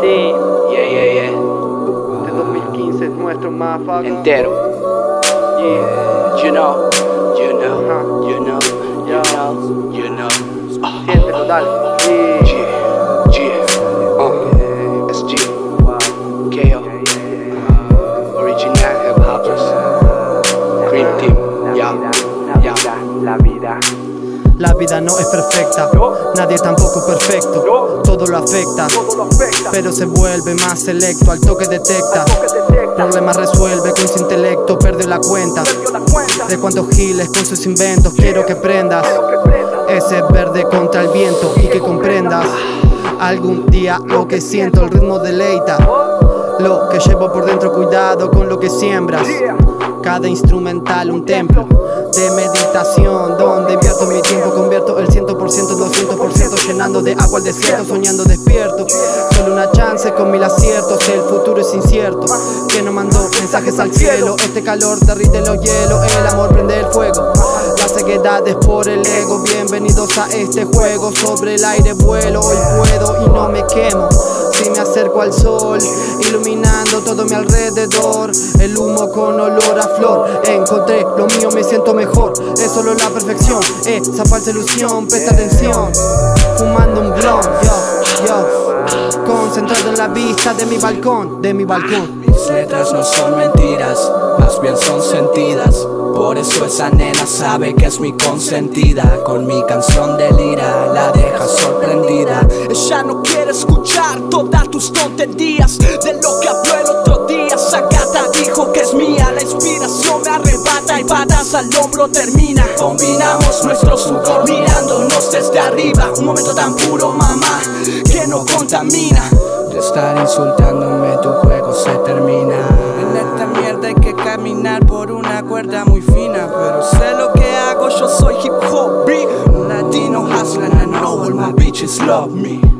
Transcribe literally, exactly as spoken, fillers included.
Sí. Yeah, yeah, yeah. Este dos mil quince es nuestro motherfucker. Entero. Yeah. You know, you know, Ajá. you know, you Yo. know, you know. Ah. Siéntelo, dale. Yeah. Yeah, yeah. Uh, it's G. K O. Original hip hoppers. Green Team. Yeah, yeah. La vida. La vida no es perfecta, nadie tampoco perfecto. Todo lo afecta, pero se vuelve más selecto. Al toque detecta, problemas resuelve con su intelecto. Perdió la cuenta de cuántos giles con sus inventos. Quiero que prendas ese verde contra el viento y que comprendas algún día lo que siento. El ritmo deleita lo que llevo por dentro. Cuidado con lo que siembras. Cada instrumental un templo de meditación, donde invierto mi tiempo, convierto el cien por ciento en doscientos por ciento, llenando de agua el desierto, soñando despierto. Solo una chance con mil aciertos, el futuro es incierto. Que no mandó mensajes al cielo, este calor derrite los hielos, el amor prende el fuego. La ceguedad es por el ego, bienvenidos a este juego. Sobre el aire vuelo, hoy puedo y no me quemo. Si me acerco al sol, iluminando todo mi alrededor. El humo con olor a flor. Encontré lo mío, me siento mejor. Es solo la perfección, esa falsa ilusión. Presta atención, fumando un blunt. Yo, yo, concentrado en la vista de mi balcón, de mi balcón. Mis letras no son mentiras, más bien son sentidas. Por eso esa nena sabe que es mi consentida. Con mi canción delira, la deja sorprendida. Ella no quiere escuchar todas tus tonterías de lo que habló el otro día. Esa gata dijo que es mía, la inspiración me arrebata y patas al hombro termina. Combinamos nuestro sudor mirándonos desde arriba. Un momento tan puro, mamá, que no contamina. De estar insultándome tu juego se termina. En esta mierda hay que caminar por una cuerda muy fina, pero sé lo que hago, yo soy hip hop big. Latino hustler and I know all my bitches love me.